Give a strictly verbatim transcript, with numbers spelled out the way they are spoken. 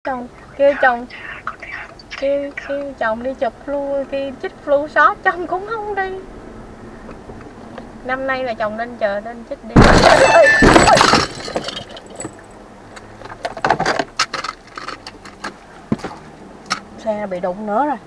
Chồng kêu chồng kêu kêu chồng đi chụp flu, kêu chích flu shot, chồng cũng không đi. Năm nay là chồng nên chờ nên chích đi. Xe bị đụng nữa rồi.